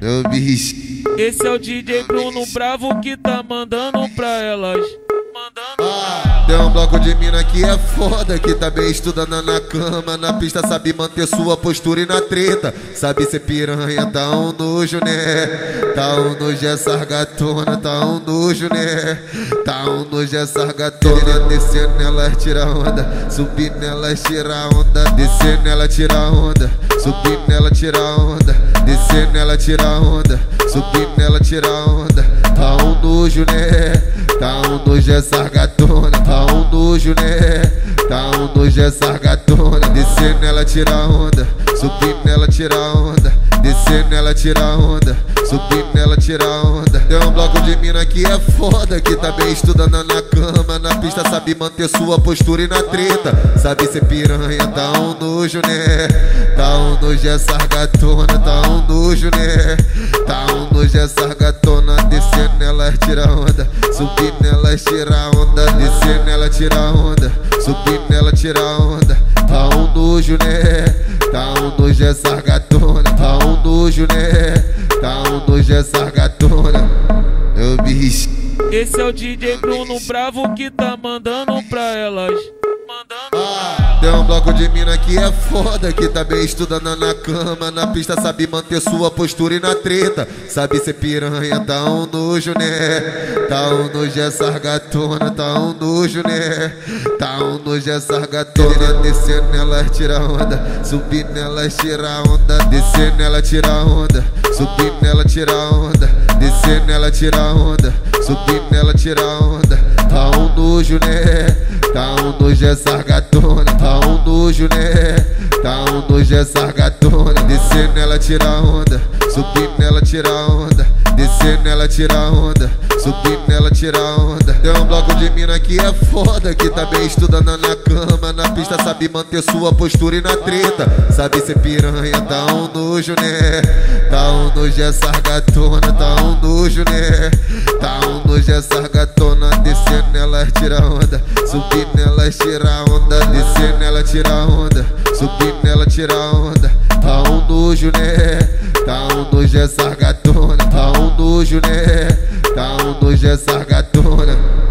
Meu bicho. Esse é o DJ Bruno Bravo que tá mandando pra elas. Tem um bloco de mina que é foda, que tá bem estudando na cama, na pista sabe manter sua postura e na treta. Sabe ser piranha, tá um nojo, né? Tá um nojo essa gatona, tá um nojo, né? Tá um nojo essa gatona. Descendo nela tira onda, subindo nela tira onda, descendo nela tira onda, subindo nela tira onda, descendo nela tira onda, subindo nela tira onda. Tá um nojo, né? Tá um nojo essa gatona, tá um nojo, né? Tá um nojo essa gatona. Descendo nela tira onda, subindo nela tira onda, descendo nela tira onda, subindo nela tira onda. Tem um bloco de mina que é foda, que tá bem estudando na cama, na pista sabe manter sua postura e na treta. Sabe ser piranha, tá um nojo, né? Tá um nojo essa gatona, tá um nojo, né? Tá um nojo essa gatona. Descendo nela tira onda, subindo nela tira onda, descendo nela tira onda, subindo nela tira onda. Tá um nojo, né? Tá um nojo essa gatona, tá um nojo, né? Tá um nojo essa gatona. Meu bicho. Esse é o DJ Bruno Bravo que tá mandando pra elas. Tem um bloco de mina que é foda, que tá bem estudando na cama, na pista sabe manter sua postura e na treta. Sabe ser piranha, tá um nojo, né? Tá um nojo essa gatona, tá um nojo, né? Tá um nojo essa gatona. Descendo nela tira onda, subindo nela tira onda, descendo nela tira onda, subindo nela tira onda, descendo nela tira onda, subindo nela tira onda. Tá um nojo, né? Tá um nojo essa gatona, tá um nojo, né? Tá um nojo essa gatona. Descendo nela tira onda, subindo nela tira onda, descendo nela tira onda, subindo nela tira onda. Tem um bloco de mina que é foda, que tá bem estudando na cama, na pista sabe manter sua postura e na treta. Sabe ser piranha, tá um nojo, né? Tá um nojo essa gatona, tá um nojo, né? Tá um nojo essa gatona. Descendo nela tira onda, subindo nela tira onda, descendo nela tira onda, subindo nela tira onda. Tá um nojo, né? Tá um nojo essa gatona, tá um nojo, né? Tá um nojo essa gatona.